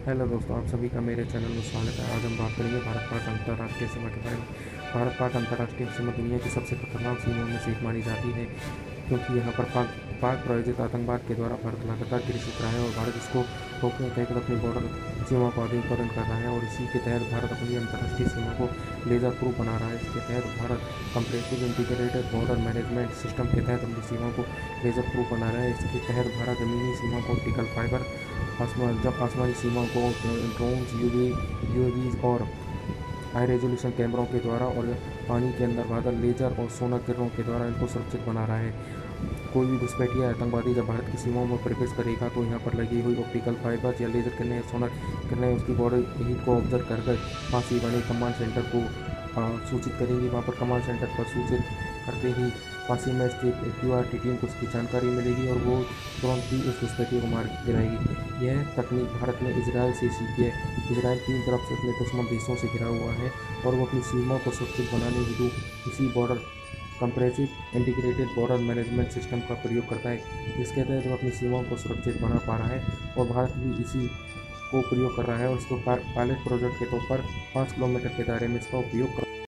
Hello दोस्तों, आप सभी का मेरे चैनल में स्वागत है। आज हम बात करेंगे भारत पाक अंतर्राष्ट्रीय सीमा के बारे में। भारत पाक अंतर्राष्ट्रीय सीमा दुनिया की सबसे खतरनाक सीमाओं में से एक मानी जाती है, क्योंकि यहाँ पर पाक प्रायोजित आतंकवाद के द्वारा भारत लगातार ग्रसित रहा है और भारत इसको रोकने के तहत अपनी बॉर्डर सीमा को आधुनिकीकरण कर रहा है और इसी के तहत भारत अपनी अंतर्राष्ट्रीय सीमा को लेजर प्रूफ बना रहा है। इसके तहत Bharat comprehensive integrated border management system के तहत अपनी सीमाओं को लेजर प्रूफ बना रहा है। इसके तहत भारत जमीनी सीमा को ऑप्टिकल फाइबर, आसमानी सीमा को ड्रोन्स, यूएवीज और हाई रेजोल्यूशन कैमरों के द्वारा और पानी के अंदर बादल, लेजर और सोलर किरणों के द्वारा इनको सुरक्षित बना रहा है। कोई भी घुसपैठिया आतंकवादी जब भारत की सीमाओं में प्रवेश करेगा तो यहाँ पर लगी हुई ऑप्टिकल फाइबर या लेजर किरणें, सोलर किरणें उसकी बॉडी हीट को ऑब्जर्व कर वहाँ से बने कमांड सेंटर को सूचित करेंगी। वहाँ पर कमांड सेंटर पर सूचित करते ही पास ही में स्थित क्यूआरटी टीम को उसकी जानकारी मिलेगी और वो तुरंत ही उस घुसपैठिए को मार गिराएगी। यह तकनीक भारत ने इजराइल से सीखी है। इजराइल तीन तरफ से अपने दुश्मन देशों से घिरा हुआ है और वो अपनी सीमा को सुरक्षित बनाने हेतु इसी border comprehensive integrated border management system का प्रयोग करता है। इसके तहत वो अपनी सीमाओं को सुरक्षित बना पा रहा है और भारत भी इसी को प्रयोग कर रहा है और इसको पायलट प्रोजेक्ट के तौर पर 5 किलोमीटर के दायरे में इसका उपयोग कर